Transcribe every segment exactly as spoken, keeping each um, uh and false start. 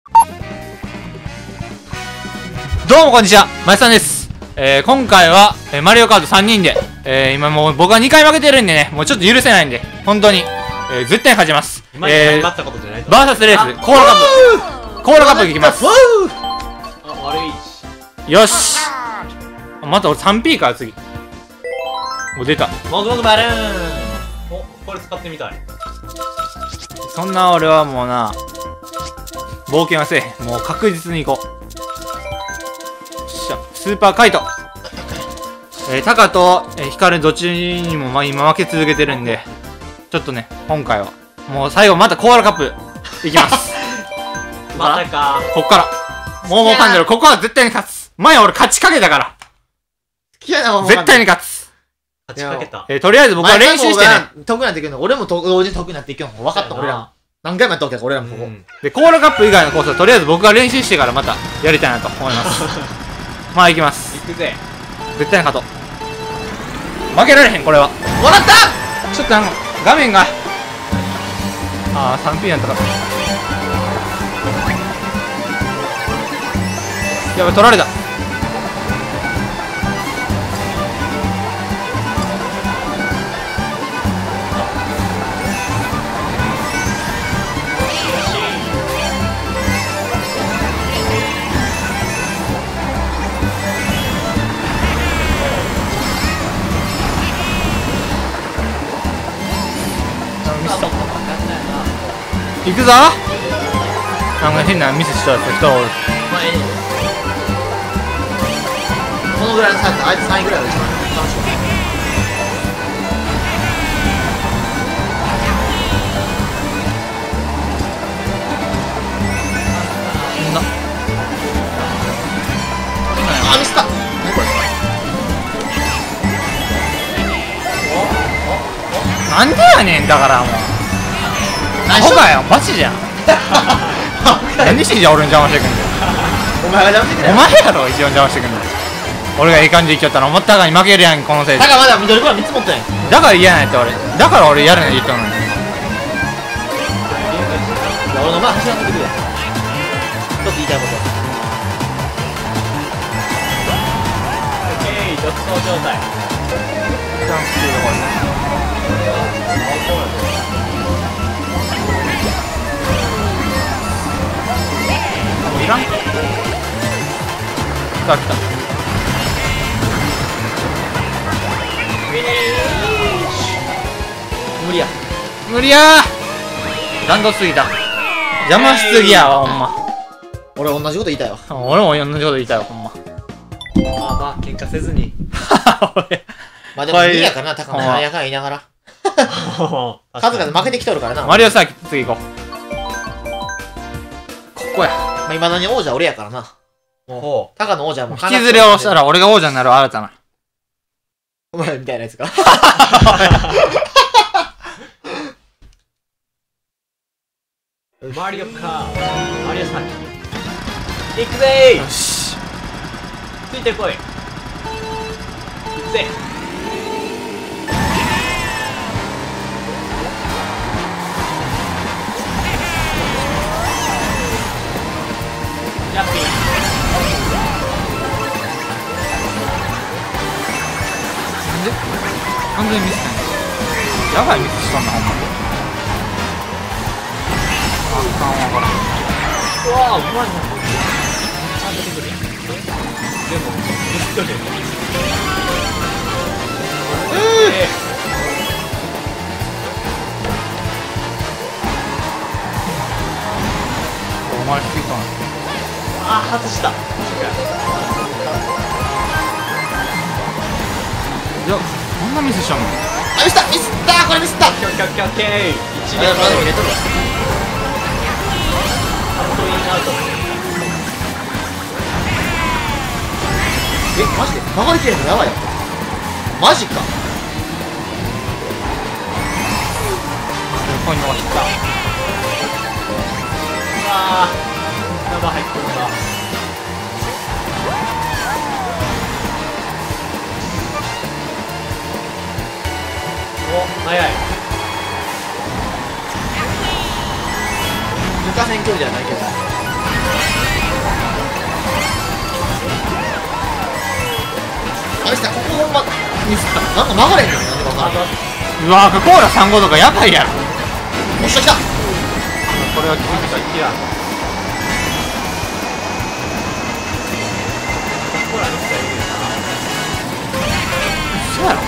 どうもこんにちは、まやさんです。えー、今回は、えー、マリオカートさんにんで、えー、今もう僕はにかい負けてるんでね、もうちょっと許せないんで、本当に、えー、絶対勝ちます。 今にえー、 頑張ったことじゃないと。 バーサスレース、コーラカップ、コーラカップいきます。 あ、悪いし。 よし。また俺 スリーピー か、次。お、出た。 もぐもぐバルーン。お、これ使ってみたい。 そんな俺はもうな、冒険はせえへん。もう確実に行こう。よっしゃ、スーパーカイト。えー、タカと、えー、ヒカルどっちにも、まあ、今負け続けてるんで、ちょっとね、今回は、もう最後またコーラカップ、いきます。 またか。 こっから。もうもうかんでる。ここは絶対に勝つ。前俺勝ちかけたから。絶対に勝つ。 勝ちかけた。 えー、とりあえず僕は練習してね。 得意なっていくの。俺も同時に得意になっていくの。分かった、俺らも。何回もやったわけ俺らもここ。 で、コーラカップ以外のコースはとりあえず僕が練習してからまたやりたいなと思います。まあ行きます。 行くぜ。 絶対に勝とう。負けられへん、これは。 もらったちょっとあの、画面が。ああ、スリーピー やったから。やばい、取られた。行くぞ。なんか変なミスしたやつ人おる。 まあええねん。このぐらいの差やったらあいつさんいぐらいが一番楽しい。 そんなあ、ミスった。何これ。 なんでやねん、だからもう。アホかよ、マジじゃん。何しじゃ俺に邪魔してくんだよ。 お前が邪魔してくれ。 お前やろ、一応邪魔してくんだよ。俺がいい感じでいっちゃったら思ったがに負けるやん、このせいで。 タカまだ緑コーラみっつ持ったんや。 だから嫌なんやって俺。だから俺やるの言ったのに。 俺の前走らせてくれ。ちょっと言いたいこと。 オッケー、独走状態。 ジャンプするところ。いらん。来た来た。 無理や。 無理やー。弾道すぎた。邪魔しすぎやわ、ほんま。 俺同じこと言いたいわ。 俺も同じこと言いたいわ、ほんま。 まあまあ、喧嘩せずに。 俺。 まあでも無理やからな、タカもなんやかん言いながら。数々負けてきとるからな。 マリオサーキット次行こう。ここや。 まあ、未だに王者俺やからな。 もう、 タカの王者はもう引きずりをしたら俺が王者になる新たな。 お前みたいなやつが。 マリオカー。マリオサーキ。行くぜー。 よし。 ついてこい。行くぜ。ジャンピング。 完全にミスしたんやばいミスしたんだほんま。あかんわからん。 うわあ、うまいな。ちゃんと出てくるやん。でも、ミスっとるよ。ええ。 お前スピードな。 あー、外した。 いや、こんなミスしたの。 あ、ミスったミスったこれミスったオッケーオッケーオッケーオッケー。一あ、 年まだ入れとるわ。 カットインアウト。 え、マジで曲がりきれんのやばいよ。マジか。 横に伸ばした。 うわー、生入ってるな。お、早い。 抜かせん距離じゃないけど。 ミスった。 なんか曲がれへんのなんでか分からん。 うわ赤コーラさん号とかやばいやろ。 おっしゃ来た。 これは厳しい。 キラーコーラにしたらいいそうやろ。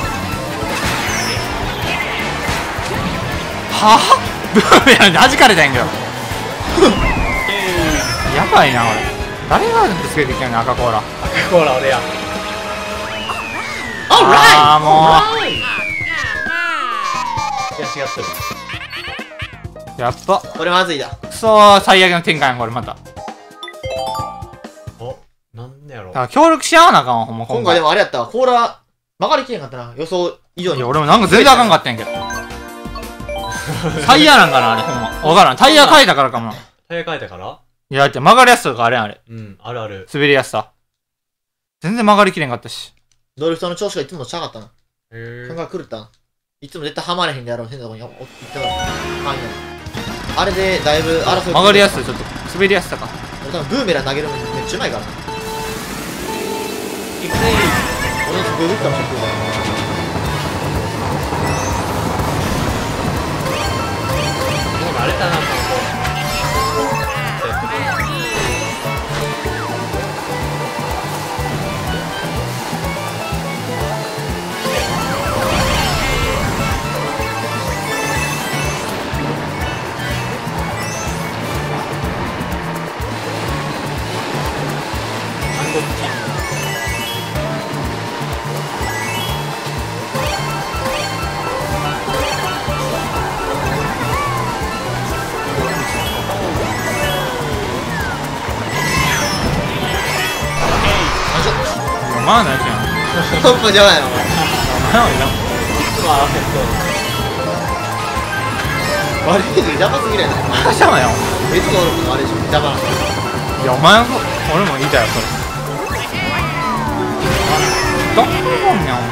はぁブーメランで弾かれたんやけど。やばいな俺。誰がぶつけてきたんや赤コーラ。 赤コーラ俺や。 ああもいや違ってる。 うやっぱこれまずいだ。 くそー最悪の展開やんこれまた。 お、なんでやろだから協力し合わなあかんわほんま今回でもあれやったわ。コーラ曲がりきれんかったな。予想以上に。 いや俺もなんか全然あかんかったんやけど。タイヤなんかなあれほんま。わからん。タイヤ変えたからかもな。 タイヤ変えたから。 いやだって曲がりやすさとかあれやんあれ。 うん、あるある。 滑りやすさ。全然曲がりきれんかったし。 ドリフトの調子がいつもとちゃうかったな。 へ考え狂ったん。いつも絶対ハマれへんでやろう。変なとこにお行ったの。範囲やあれでだいぶ争い。 曲がりやすさちょっと滑りやすさか。 俺多分ブーメラン投げるのめっちゃうまいからな。 いくぜ俺のブーブーかもしれない。 もう慣れたな、この子。 まあないじゃん。 トップじゃないのお前。 まあないじゃん。 いつも合わせと。 悪いけど邪魔すぎるやな。 まあじゃんよ。 別の俺もあれでしょ。邪魔なんだ。 いやお前も俺も言いたいよそれ。どんなもんねんお前。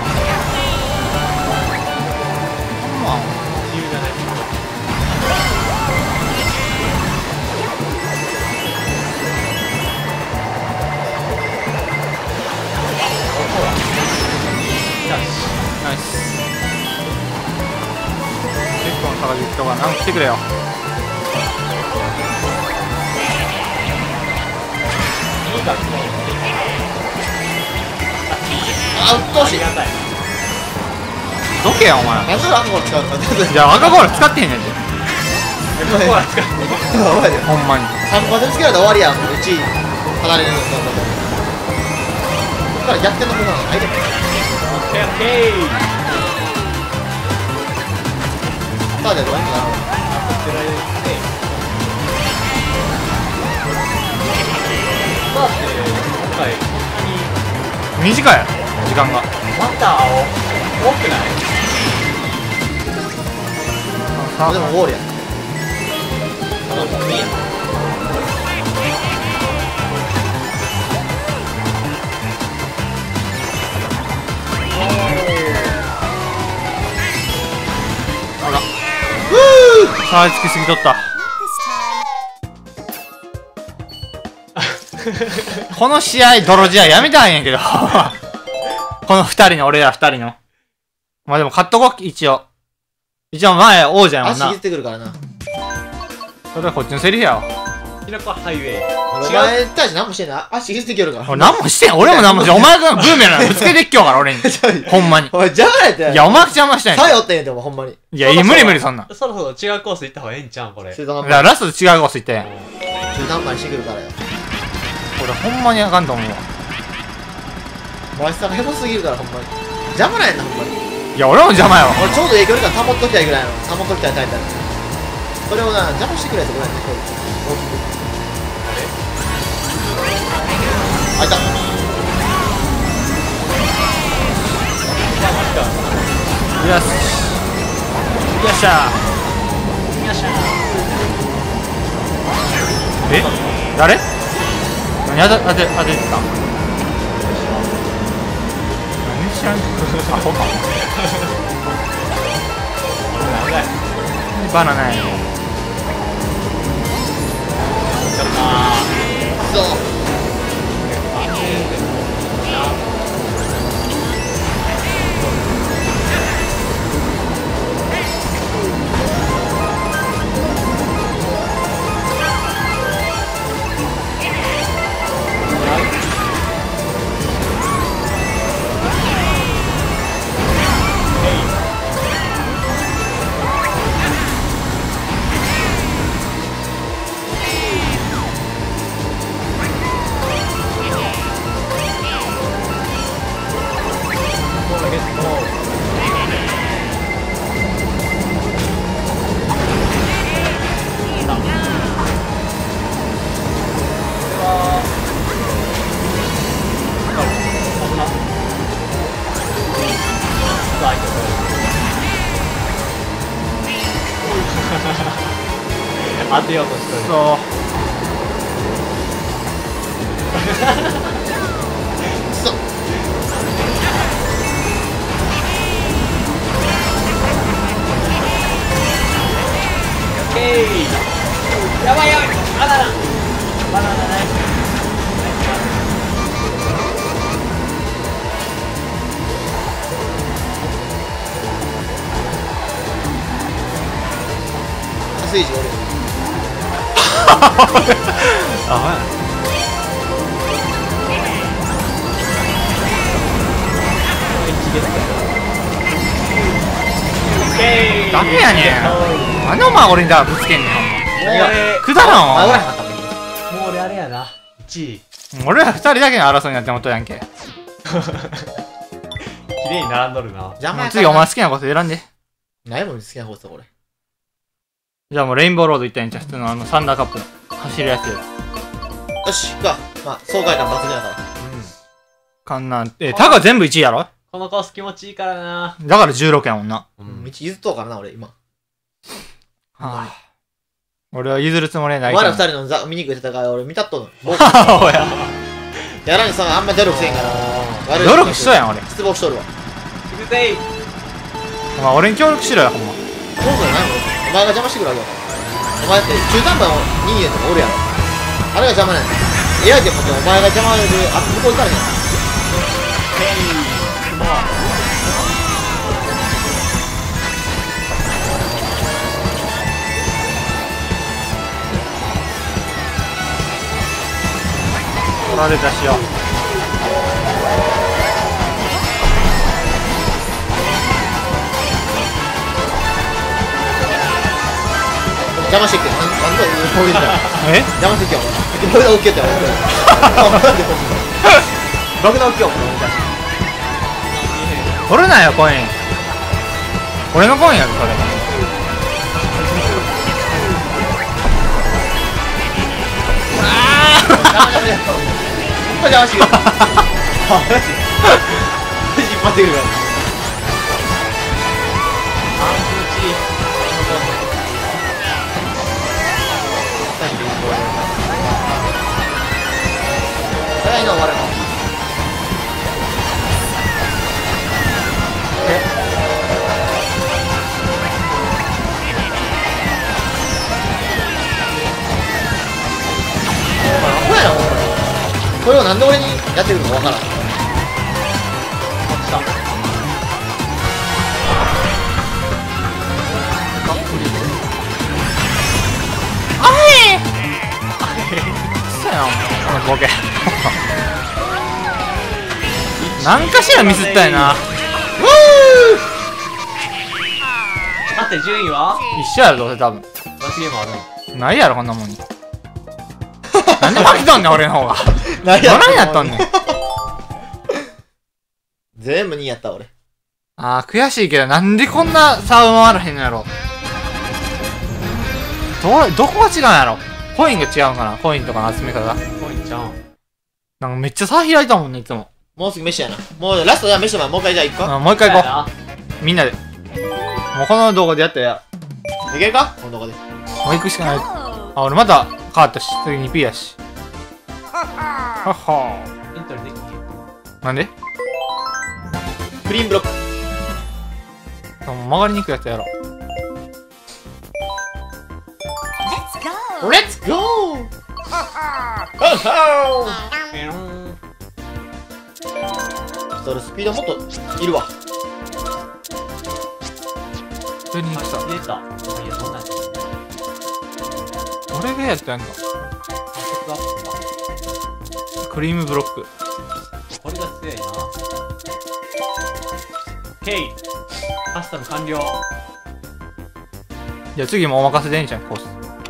ほんま。 理由がない。 ナイス。結構の高木人がなんか来てくれよ。 いいか、 あ、うっとうしい。 ありがたい。 どけよお前。 なんで俺赤コーラ使うのか。 じゃあ赤コーラ使ってへんねんて。 赤コーラ使って。 お前で。 ほんまに。 さんパーセントつけられたら終わりやん。いちい離れるのと。こっから逆転の方なの。相手。 オッケーオッケー。 さあでどうやってなるの。 ってられて。さあって今回短いやろ時間が。 また青多くない？ あでもゴールや。あのいいや。 あら。差つきすぎとった。この試合泥試合やめたいんやけど。この二人の俺ら二人の。まあでも勝っとこう一応。一応前王者やもんな足引い。てくるからな。 それはこっちのセリフやわ。 キノコハイウェイ。 お前に対して何もしてんの。足引いてきよるから。 俺何もしてん俺も何もしてんお前がブーメランぶつけてっきようから俺に。ほんまに。 お前邪魔やって。 いやお前が邪魔したんや。 さよってんやでもほんまに。 いやいや無理無理そんなん。 そろそろ違うコース行った方がええんちゃうんこれ。 中途半だから端ラストで違うコース行ってん。 中途半端にしてくるからよ。 俺ほんまにあかんと思うわ。 マシさんがヘボすぎるからほんまに。邪魔なんやなほんまに。 いや俺も邪魔やわ。 俺ちょうど影響力が保っときたいぐらいの。保っときたいタイプだ。それをな邪魔してくれってことなんだよ。大きく。あいた。 じゃあマジか。 よし。よっしゃよっしゃ。 ー。え誰何当て当て当ててた何知らんアホか長い。 バナナやねあそう。 ー。 当てようとしてる。 そうそうオッケー。やばいやばい。バナナ。バナナない。 スイージ俺あほやダメやねん。あのま俺にだぶつけんねんほんま。くだらんわ。 もう俺あれやな。いちい。 俺らふたりだけの争いになってもとやんけ。 綺麗に並んどるな。 邪魔やから次お前好きなこと選んで。 ないもん好きな方さこれ。 じゃあもうレインボーロード行ったらいいんちゃう。普通のあのサンダーカップの走るやつ。 よし行くわ。まあ爽快感抜群やから。 かんなんえタガ全部いちいやろ。 このコース気持ちいいからな。 だからじゅうろくやもんな。 ううん、道譲っとうからな俺今。 はあ、俺は譲るつもりはないお前らから二人のザ醜い戦い俺見たっとんの。もうおややらにさあんま努力せんから悪い努力しとうやん俺。 失望しとるわ。 行くぜい。 お前俺に協力しろよほんま。 そうじゃないのお前が邪魔してくるわけよ。お前って中途半端の人間とかおるやろ。あれが邪魔なんや。エアーでもってお前が邪魔であ向こう行かれへん。 取られたしよ。 邪魔してきて、なんなんでこういうのえ邪魔してきよ。爆弾受けてよ。爆弾受けよ。 取るなよコイン。俺のコインやろそれ。 邪魔してくる。引っ張ってくるから。早いの終わるの。これをなんで俺にやってくるのかわからん。 そうやんこのボケなんかしらミスったよな。 待って順位は一緒やろどうせ多分。 罰ゲームある。 ないやろこんなもんに。なんで負けとんねん俺の方が。 何どないやっとんねん。 全部にやった俺。 あー悔しいけどなんでこんな差生まれへんのやろ。どどこが違うんやろ。コインが違うんかな。コインとかの集め方がコインちゃん。 なんかめっちゃ差開いたもんねいつも。 もうすぐ飯やな。もうラストじゃあ飯はもう一回じゃあ行くか。 あもう一回行ここうみんなで。もうこの動画でやったらやいけるかこの動画で。 もう行くしかない。あ俺また変わったし次に P やし。はっはエントリーできへん。 なんでクリーンブロック。 曲がりにくいやつやろ。 レッツゴー。 ペロン。 それスピードもっといるわ。 普通に行くさ。 あ、出た。いや、そんなん。 俺がやったやんか。 あ、そこだ。 クリームブロック。 これが強いな。ケイ。カスタム完了。 じゃあ次もお任せでいいんじゃんコース。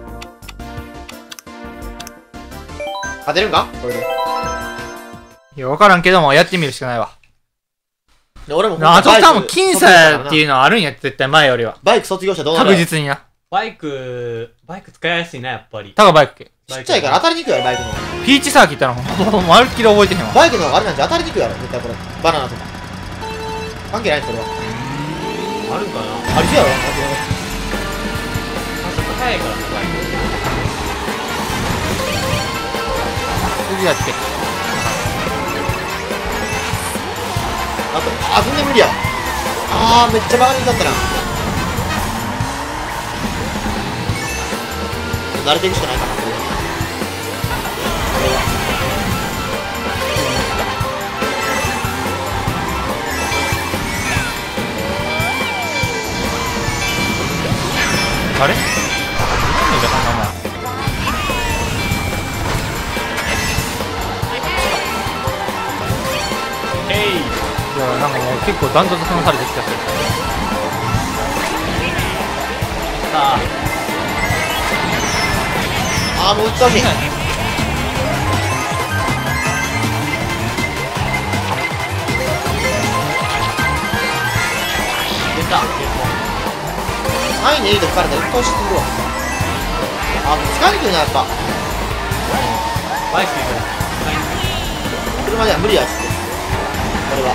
勝てるんかこれで。 いや分からんけどもやってみるしかないわ。 で俺もあと多分僅差っていうのはあるんや絶対前よりは。 バイク卒業者どうなる。 確実にな。 バイク、バイク使いやすいな、やっぱり。 タガバイク系。 ちっちゃいから当たりにくいやろバイクの。 ピーチサーキットのもうまるっきり覚えてへんわ。 バイクの方があれなんじゃ当たりにくいやろ絶対これ。バナナとか関係ないそれは。 あるんかな。 ありそうやろ。 加速早いからな、バイク。 次だって。 あと、あ、全然無理や。あー、めっちゃバカにだったな。慣れていくしかないかな、これ。 あれ？何だかんな。 えい。 いや、なんかもう結構ダントツ離されてきた。 さあ。 あー、もう打つわけ。 出た。 さんいにエリート吹かれたらうっとうしすぎるわ。あ、もう疲れてるな、やっぱ。 バイク行く。 車では無理やっつって。これは。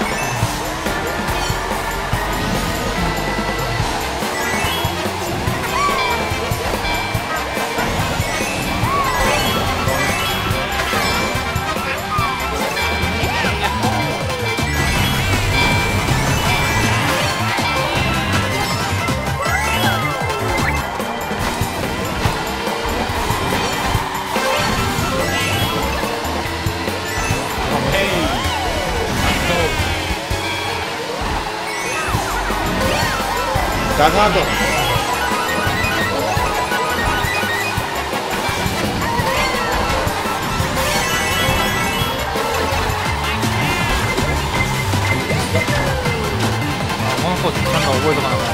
ガガード。 このコースなんか覚えとかなかった。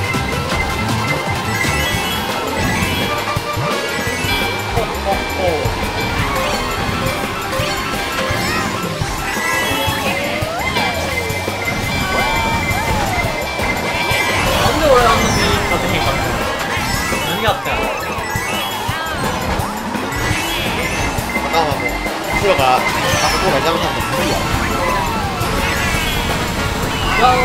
なんで俺あんなに勝てへんかったの？何があったんやろ？ あかんわ、もう。後ろから、あそこが邪魔なんだ。無理や。 ガオ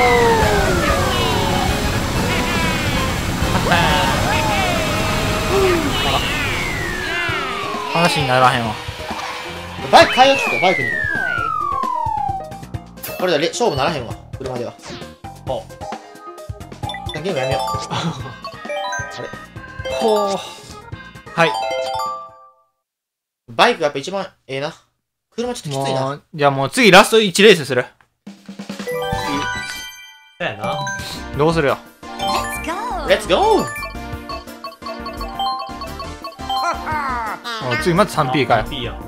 話にならへんわ。 バイク変えようっつって、バイクに。これで勝負ならへんわ、車では。 ほゲームやめよう。 ほう。はい。 バイクがやっぱ一番ええな。車ちょっときついもな。 う、じゃあもう次ラストいちレースする。 そうやな。 どうするよ。 レッツゴー。 もう次まず スリーピー かよ。 スリーピー や。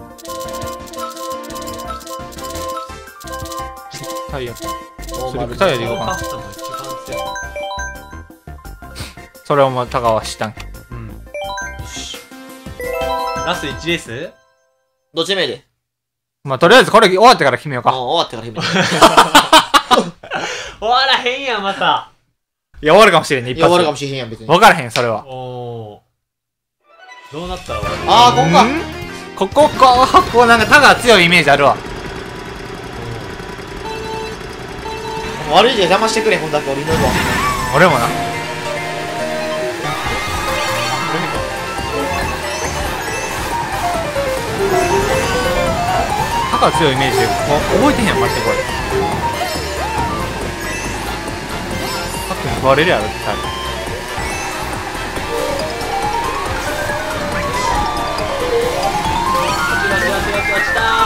タイヤ。 おスリップタイヤでいこうかな。 カスタム一番強い。 それをもう高は知ったんけ。 うん。よし。ラストいちレース？ どっちでもいいで。 まあとりあえずこれ終わってから決めようか。 もう終わってから決めよ終わらへんやん、また。 いや終わるかもしれんね、 う。 一発。 いや、終わるかもしれへんやん、別に。 分からへん、それは。 おー。どうなったら終わる？ あー、ここか。 んここ、ここ、ここなんかタが強いイメージあるわ。 悪いで邪魔してくれ、ほんだけ俺祈るわ。 俺もな。タが強いイメージで、こ覚えてへんやん、待ってこれ。タックに食われるやろ、絶対。 落ちたー。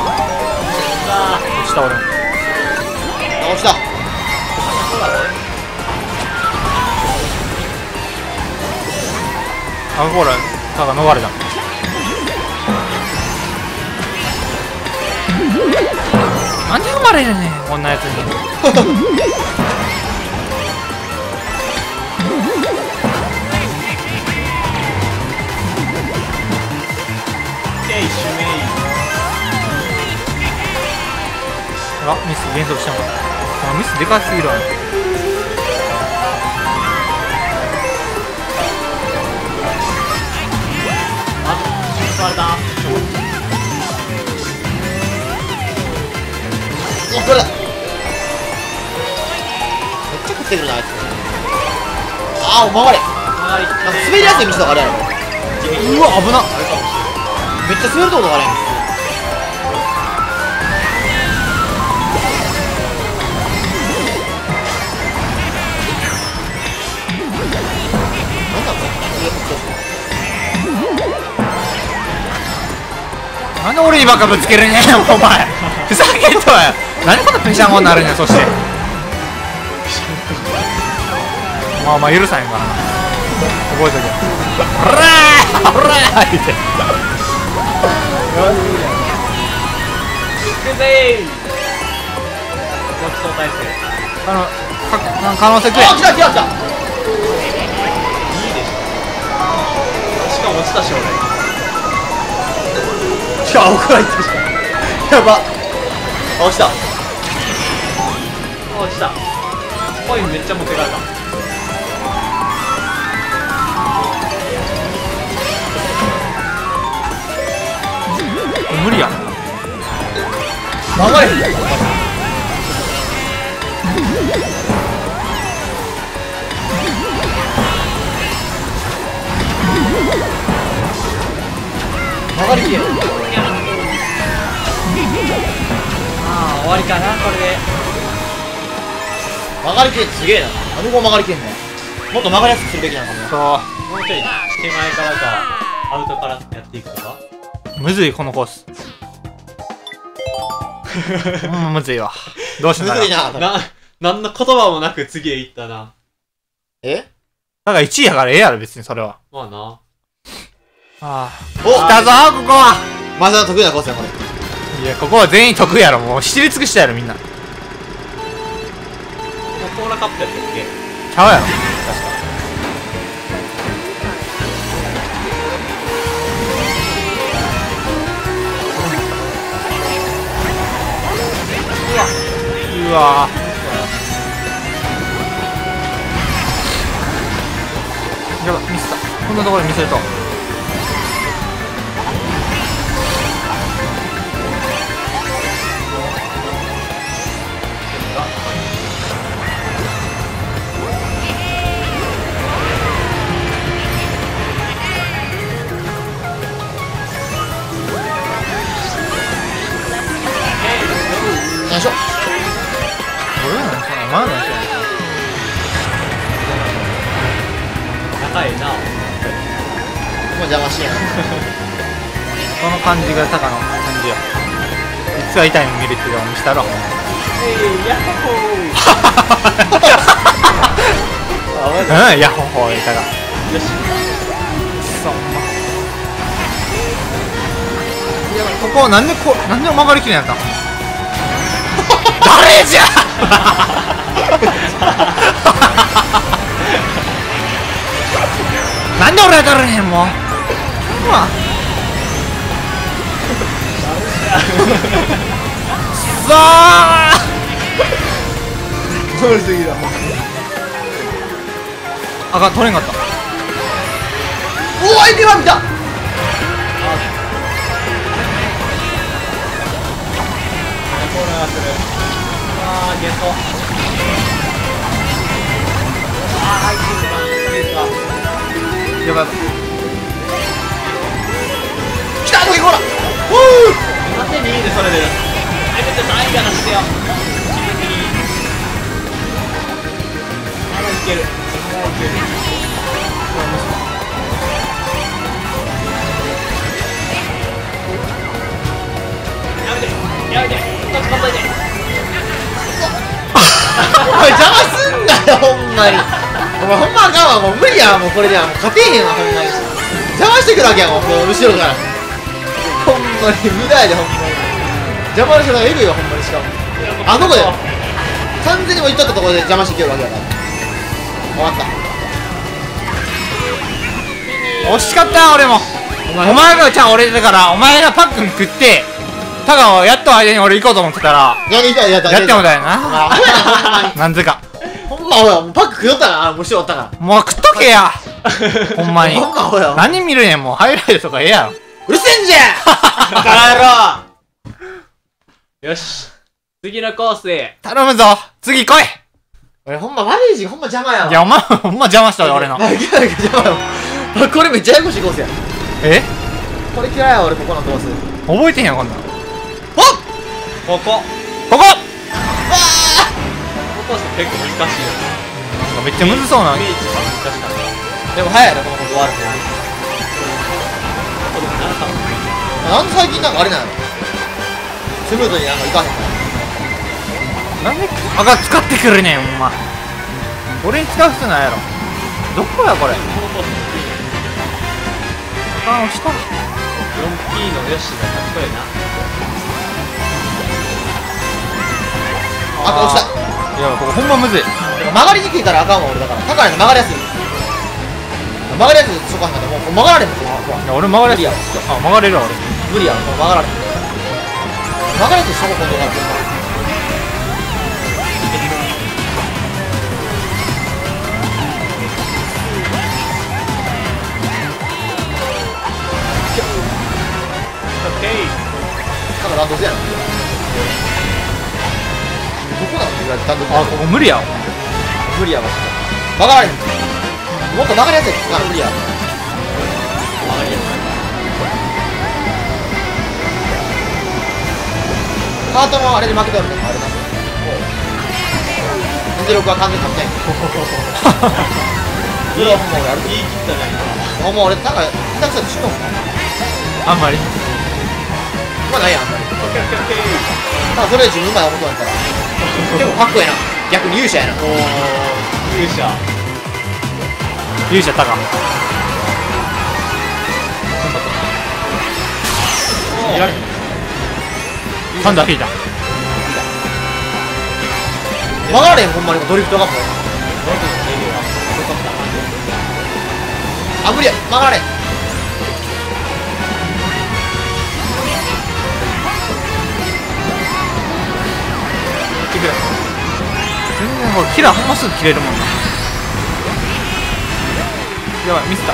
落ちた俺も。 あ、落ちた。 あ、ほら、タが逃れた。なんで生まれるねん、こんなやつに。 えい、シュメイ。 あ、ミス減速したもん。あ、ミスでかすぎるわ。 あ、取られた。 お、これだ。めっちゃ食ってくるな、あいつ。あー、お回れ。 はい。 なんか滑りやすい道とかあるやろ。 うわ、危なっ。 めっちゃ滑るとこがあれん。 なんで俺にばっかぶつけるねんお前。ふざけんとはよ。何こんなペシャンコになるねん。そしてまあまあ許さへんからな。覚えとけ。ほらーほらー言ってくぜー独走体制。 あのか可能性くれ。 あ来た来た来た。 いいでしょ。しかも落ちたし俺。 しかも怒られたしやば。あ落ちた。 あ落ちた。コインめっちゃ持ってかれた。 無理や。 曲がれ。曲がりきれ。 ああ終わりかなこれで。 曲がりきれってすげえな。なんでこう曲がりきれんの。もっと曲がりやすくするべきなのかもな。 そもうちょい手前からかアウトからやっていくとか。 うむずいこのコース。うんむずいわ。どうしようかな。 むずいな。 な、なんの言葉もなく次へ行ったな。 えだからいちいやからええやろ別にそれは。 まあな。 ああお来たぞここは。 マサの得意なコースやこれ。 いやここは全員得意やろ。もう知り尽くしたやろみんな。 もうコーラカップやったっけ。 ちゃうやろ確か。うわーやばミスった。こんなところでミスるとよいしょ。 俺らのそんな前のやつやん。 仲いいな。 もう邪魔しやん。 この感じがタカの感じよ。いつは痛いの見るっていうのを見したろ。 えいやっほあマジうんヤッホーホー言ったが。 ー。よし。 そういやここなんでこなんで曲がりきれんやったん。誰じゃなんで俺当たるねんもう。うわさあ通り過ぎだ。 あかん取れんかった。 おお相手は見た。 コーラがする。あーゲット。あー入ってしまう。いいですか。 やばい。 来た時ほら。おなんでにいでそれで。えめてさんいが出してよ。まだいける。まだいける。やめてやめてこっちこんといて。 お前邪魔すんなよほんまに。お前ほんまあかんわ。もう無理やわ。もうこれではもう勝てへんわほんまに。邪魔してくるわけやもん。この後ろからほんまに無駄やでほんまに。邪魔の人がエグいわほんまに。しかもあそこで完全にもう行っとったところで邪魔してきよるわけやから。分かった。 惜しかった俺も。お前がちゃん俺だからお前がパックン食ってタカをやっと間に俺行こうと思ってたらやりたいやったやってもだよおな。 前アホやなほんまに。 なんぜかほんまアホや。もうパック食いよったから虫おったかもう食っとけやほんまら。 にほんまアホや。 何見るんやもうハイライトとかええやろ。 うるせんじゃバカ野郎。 よし次のコースへ。 頼むぞ次来い。 俺ほんま悪いしほんま邪魔やわ。 いやお前ほんま邪魔したよ俺の。 なんか邪魔やわ。これめっちゃややこしいコースや。 えこれ嫌いやわ俺ここのコース。 覚えてへんやんこんなん。こほっここここわコース結構難しいよ。 めっちゃむずそうな。 イメージが難しかった。 ーでも早いなこのコース終わるの。 ここでならなんで最近なんかあれなのスムーズになんかいかへんのなんで赤使ってくるねんほんま。俺に使う必要ないやろ。どこやこれ。 このコース赤押した。 よんピー のヨッシーがかっこいいな。 赤落ちた。 いやここほんまむずい。 曲がりにくいからあかんわ俺だから。高いの曲がりやすい。曲がりやすいそこはんかったらもう曲がられんもん。 いや俺曲がれるやん。あ曲がれるわ俺。 無理やもう曲がられん。曲がれてそこ今度がってオッケー。 ただランドズやな。どこなの意外と単独あここ無理や。 無理やわ。曲がられん。もっと曲がりやすい。あ無理や。曲がりやすい。ハートのあれで負けておるね。あれな。実力は完全に勝てん。それはほんま俺ある。 言い切ったねほんま俺なんか下手くそでしょうあんまり。 今ないやんあんまり。 オッケーオッケーオッケー。 なんかそれで自分まで思ってんから結構かっこええな。逆に勇者やな。 おー勇者。 勇者タカ。 見られへん。 サンダー引いた。 曲がられんほんまにドリフトがもう。あ無理や曲がられん。 全然ほらキラーほんますぐ切れるもんな。やばいミスった。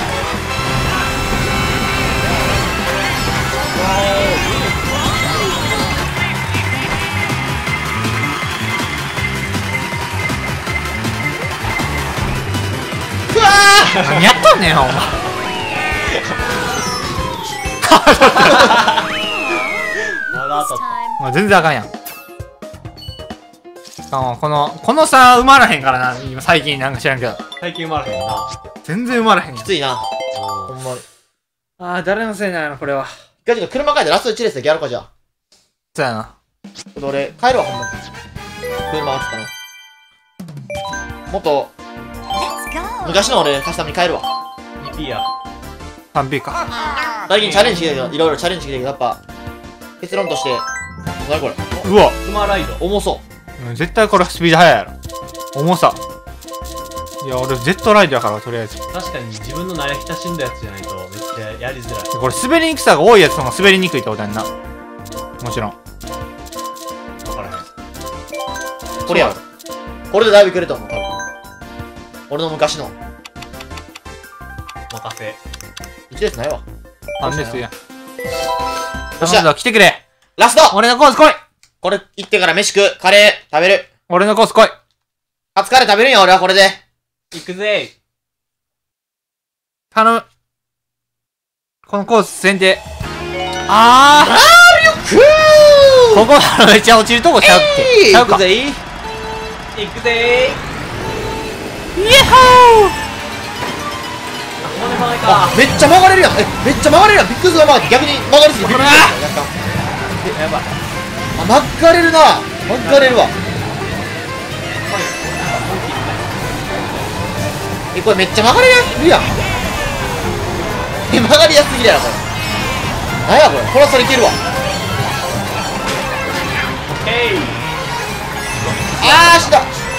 うわ何やっとんねんほんま。 まだあともう全然あかんやん。しかもこのこの差埋まらへんからな今最近なんか知らんけど最近生まれへんな。 全然埋まらへんやん。 きついなほんまに。 あー誰のせいなのこれは。 一回ちょっと車変えてラストいちレースだけやろうかじゃあ。 そうやな。 ちょっと俺帰るわほんまに。車がつったな。もっと昔の俺カスタムに帰るわ。 にピー や。 さんピーか。 最近チャレンジしてきたけどいろいろチャレンジしてきたけどやっぱ結論として何これうわスマライド。 重そう。 うん絶対これスピード速いやろ。重さ。いや俺ジェットライドやからとりあえず。 確かに自分の慣れ親しんだやつじゃないとめっちゃやりづらい。 これ滑りにくさが多いやつの方が滑りにくいってことやんな。もちろん。 分からへん。 これやろ。これでだいぶいけると思う多分。俺の昔の任せ。 いちレースないわ。 なんですよ。 よっ頼しゃむぞ来てくれ。 ラスト俺のコース来い。 これ行ってから飯食う。カレー食べる。 俺のコース来い。 カツカレー食べるんや俺はこれで。 行くぜ。 頼む。このコース先手。あーくここめっちゃ落ちるとこちゃうっけ。ちゃうか。 行くぜ行くぜイエホー。 ここで曲がりあか。 めっちゃ曲がれるやん。えめっちゃ曲がれるやん。ビッグスが曲がって逆に曲がりすぎてビッグスがやった。 やばい。 あ曲がれるな。曲がれるわ。えこれめっちゃ曲がれるやん。え曲がりやすすぎるやろこれ。なんやこれ。これはそれいけるわ。 オッケー。 あー死んだ。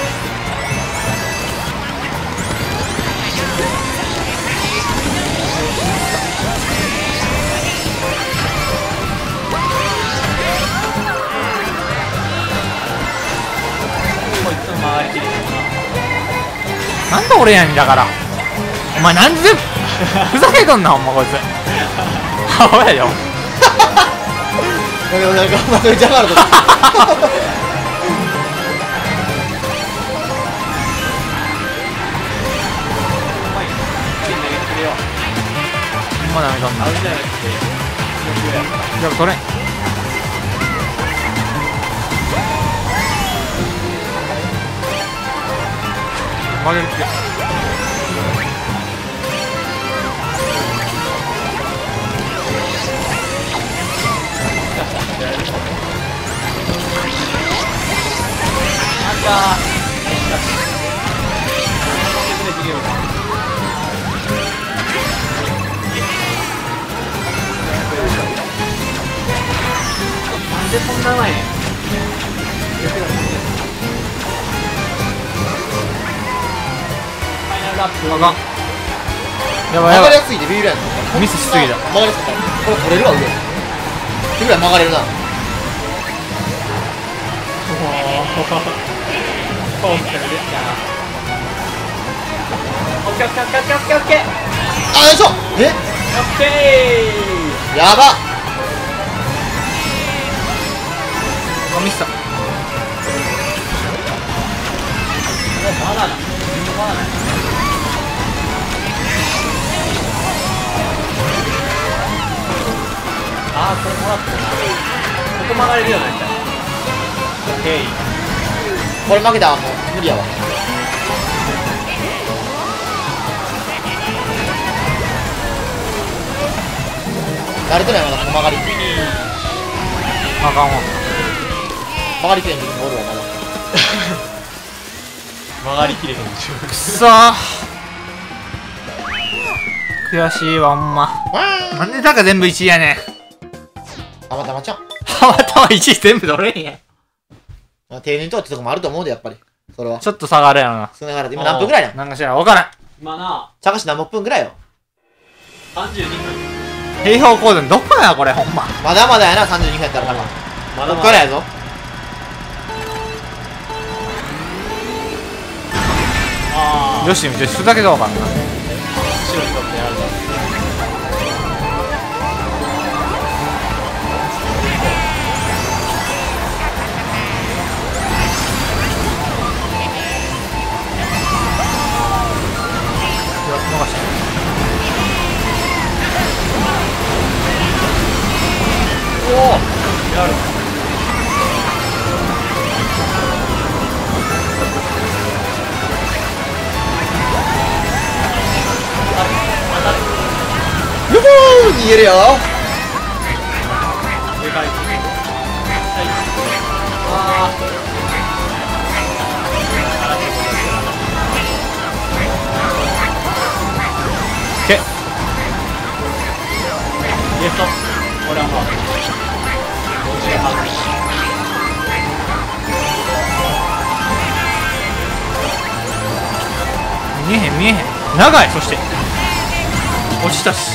こいつの曲がりきりなんで俺やねんだから。お前なんでふざけとんなほんまこいつ。アホやよ。 ごめんごめんごめんごめん邪魔あると思った。 ほんまなめとんな。 あるじゃなくてじゃあ取れん。曲げるって。 なんでそんなうまいねん。ファイナルラップ。 あかん。やばいやばい。 曲がりやすいでビビるやん。 ミスしすぎた。 曲がりやすいからこれ取れるわ上ってぐらい曲がれるな。 コンセルですから。オッケーオッケーオッケーオッケーオッケーオッケー。 あよいしょえオッケー。 やばあ、ミスった。 バナナ。バナナ。ああ、これもらったな。ここ曲がれるようになった。オッケー。 これ負けたわもう無理やわ。慣れてないまだこの曲がりあかんわ。 曲がりきれん時におるわまだ。 曲がりきれへん。 くそー。悔しいわ、ほんま。 わなんでタカ全部いちいやねん。 あまたまちゃんたまたまいちい全部取れんやん。 まあ定年とってとこもあると思うでやっぱりそれはちょっと差があるやろな。 少ながら今何分ぐらいなんなんかしらん、わからん。 今な、 茶菓子何分ぐらいよ。 さんじゅうにふん。 平方コードンどこやこれ、ほんま。 まだまだやなさんじゅうにふんやったらまだまこっからやぞ。 ああ。 よし、女子だけがわかんな。 白にとってやるぞ。 逃した。 おお。やる。 よほー逃げるよ。 でかい。はい。ああ。 けゲスト。俺はもう。どっちが勝つ。 見えへん見えへん。長い。そして落ちたし。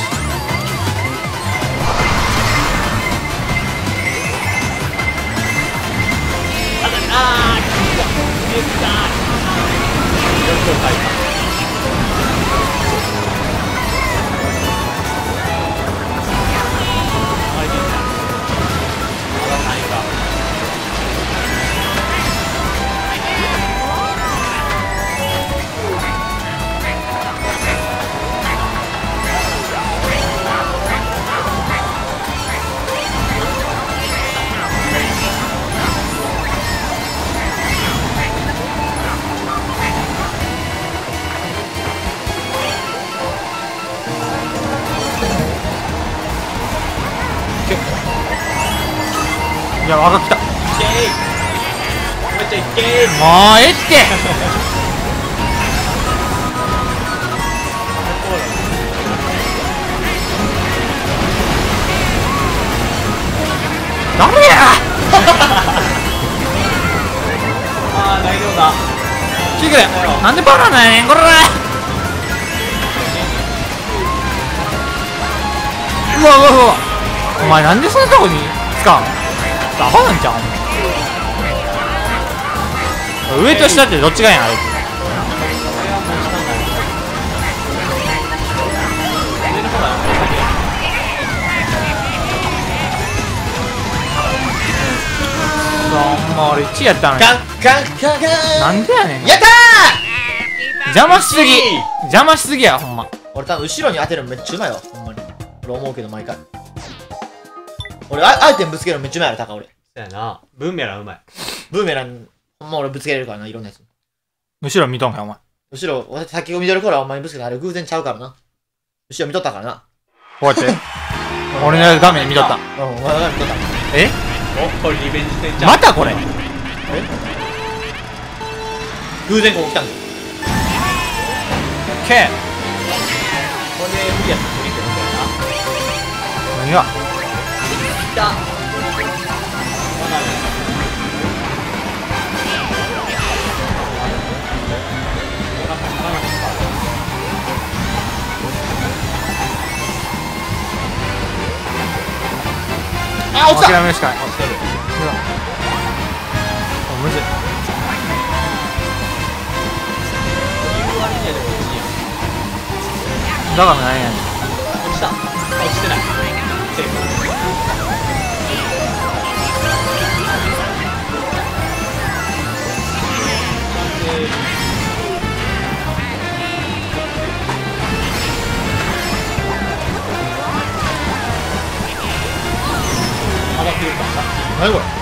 ああ、消えた。よく書いた。 いや、赤来た。 イケーイ。めっちゃイケーイ。 もうええってダメやああ、大丈夫だ。 キグなんでバナナやねんこれ。うわうわうわ、お前なんでそんなとこに使うの。アホなんちゃう。上と下ってどっちがいいんあれ。ほんま俺いちいやったのに。 カンカンカンカンなんでやねん。 やった邪魔しすぎ邪魔しすぎやほんま。 ー。俺多分後ろに当てるのめっちゃうまいわほんまに。俺思うけど毎回俺あアイテムぶつけるのめっちゃうまいやろタカ俺。 そうやな。ブーメランうまい。 ブーメランほんま俺ぶつけれるからないろんなやつ。 後ろ見とんかよお前。 後ろ俺先を見とる頃はお前にぶつけたあれ偶然ちゃうからな。後ろ見とったからな。 こうやって俺の画面見とった。 うんお前が見とったえお、これリベンジ戦じゃん。 またこれ。 え偶然ここ来たんだよ。 けこれで無理やったら無理ってことやな。 何がいった。 落ちた。 諦めるしかない。 落ちてる。 あむずい。 言う割にはでも落ちいやん。 だからなんやねん。 落ちた。あ、落ちてない。セーフ。上がってるか。 何これ。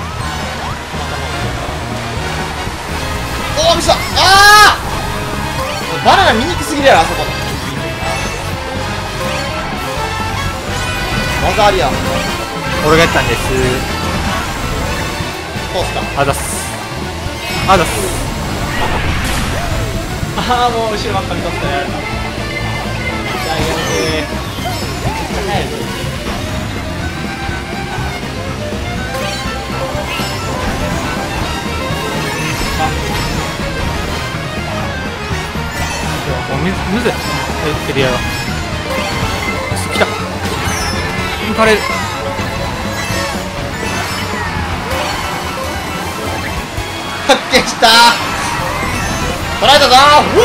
おお、ミスった。ああバナナ見にくすぎるやろ、あそこの技ありや。 俺がやったんです。 通すか。 あざっす。あざっす。 ああ、もう後ろばっかり取ったらやられた。大学でめっちゃ速いぞ。 もうむずむずい。エエリアが来た。抜かれる。 発見した。捉えたぞ。ウー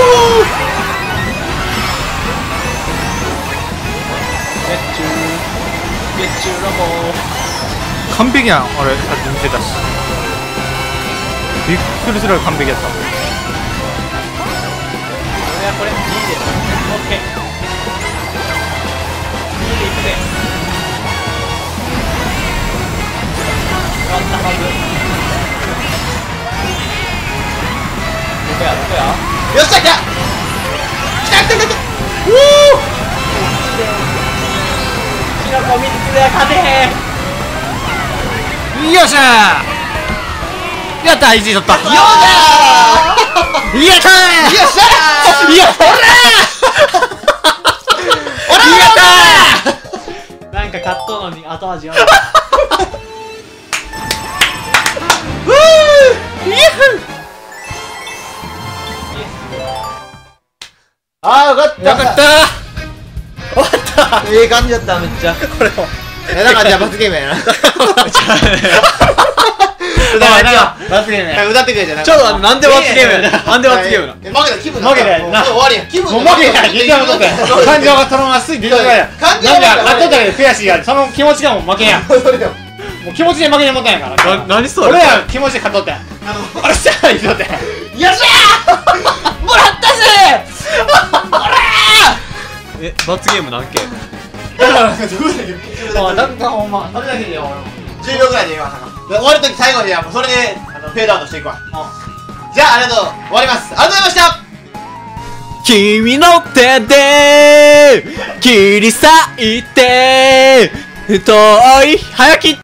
月中月中ロボ完璧やん。俺さっき見せたし、びっくりするぐらい完璧やった。 俺はこれにでオッケーにでいくぜ。終わったはず。どこやどこや。 よっしゃ、来た来た来た来た。ウーキノコ見つけは勝てへん。 よっしゃー。やったー、いちい取った。 よっしゃー。 やったー。 よっしゃー。 やったー。 おらー。やったー。 なんか買ったのに後味悪い。 ウー。イエフ。あー、よかった。 よかったー。 終わった。いい感じだった、めっちゃ。これも。え、だからじゃあ罰ゲームやな。だから罰ゲームや。歌ってくれじゃな。 ちょっと待って、なんで罰ゲームやねん。なんで罰ゲームなの。 え、負けた気分負けたやんな。 終わりや。気分もう負けた。言ってなかったよ。感情がそのまますいて出てこないやん。 感情なんがか、あっとったけど悔しいやん。その気持ちがもう負けやん。もそれでもう気持ちで負けてもったんやから。 何それ。 俺ら気持ちで勝っとったやん。 あの、 あれしたら言うとったやん。 よっしゃー。もらったぜ。ほらえ、罰ゲーム何件。 ー。だから、どうだけど。 あ、なんかほんま、それだけでよ。 じゅうびょうぐらいで言いましたか。終わるとき最後にはもうそれであのフェードアウトしていくわ。じゃあありがとう。終わります。ありがとうございました。 君の手で切り裂いて遠い早き